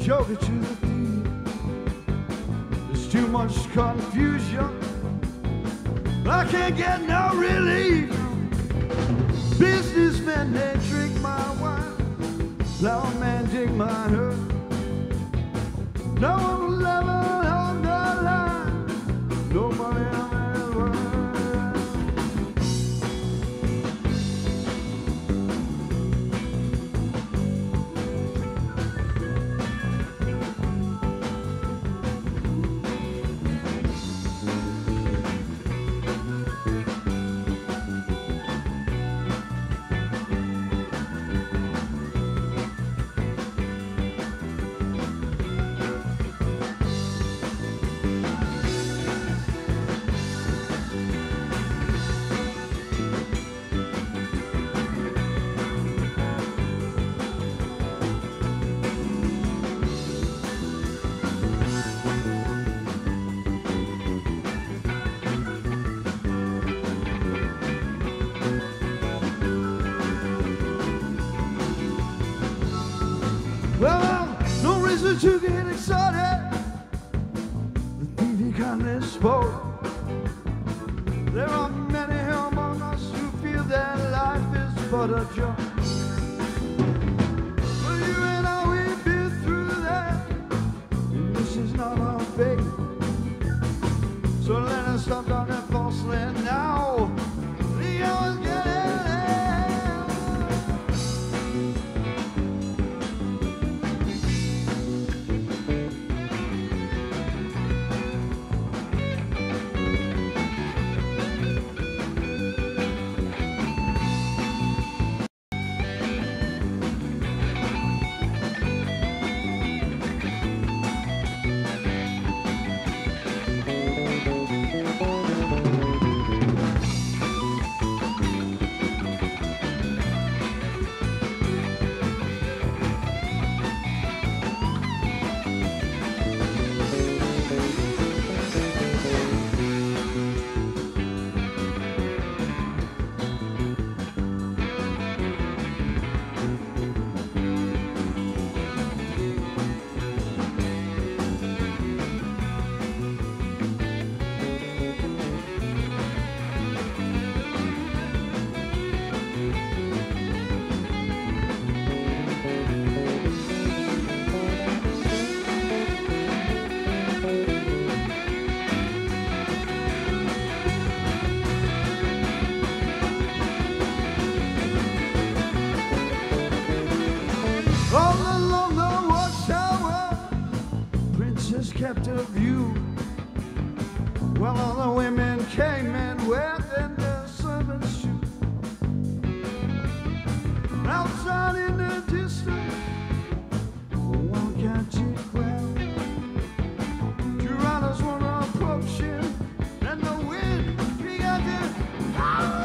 joker to the thief. There's too much confusion, I can't get no relief. Businessmen, they drink my wine, flower man dig my herb. No one will ever hold the line, nobody ever. Well, no reason to get excited. The thing you can't spoke. There are many among us who feel that life is but a joke. But you and I, we've been through that, and this is not our fate. So let us stop down that false land now. The hour's getting all along the Watchtower, princess kept a view. While all the women came in within their servants' shoes. Outside in the distance, a wild-catchy crowd. Two riders were approaching, and the wind began to howl.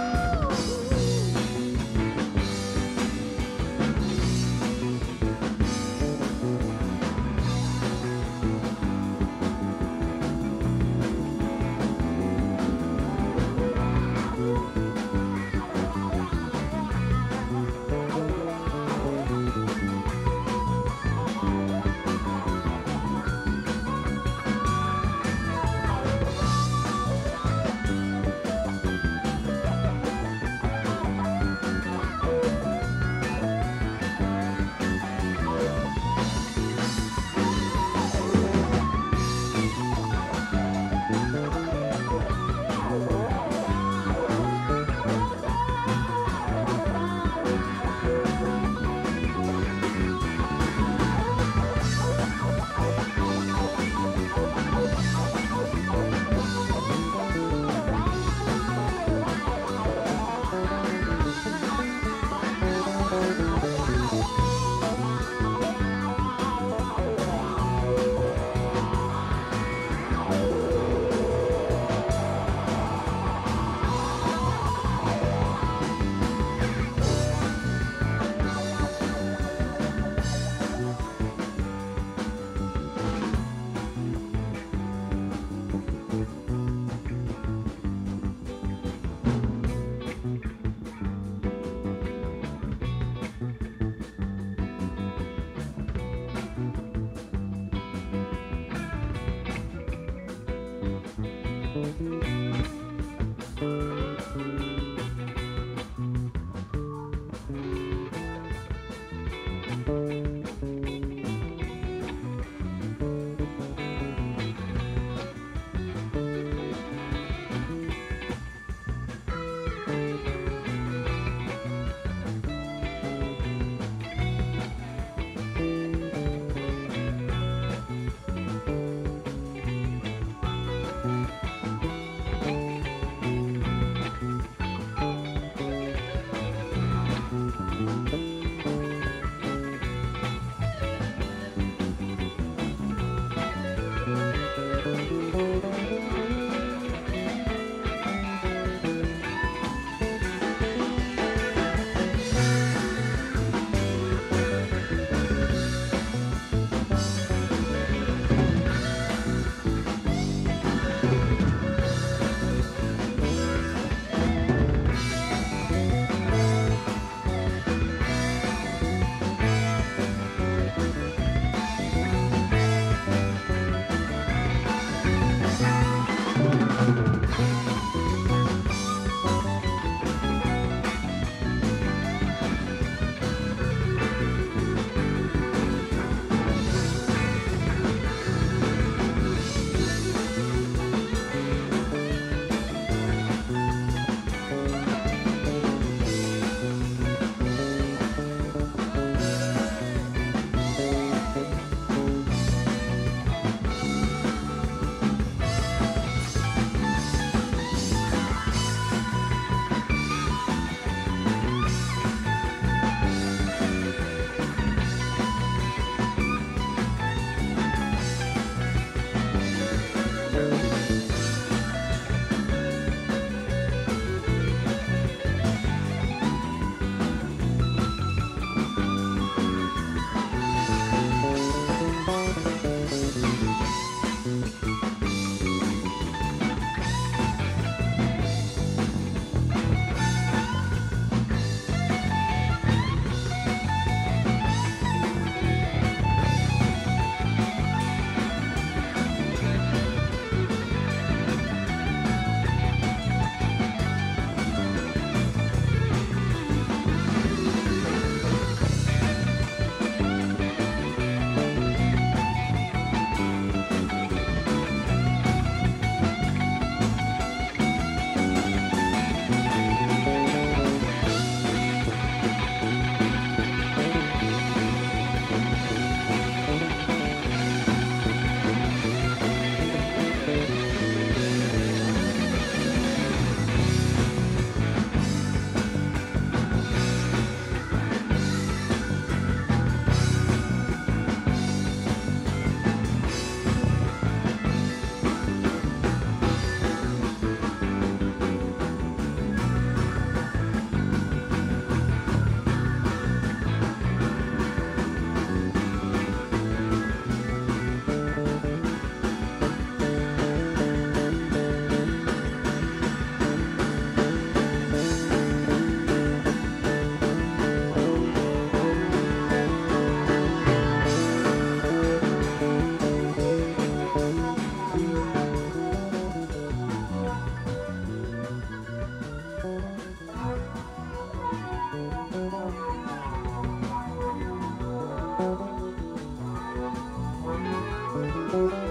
Bye.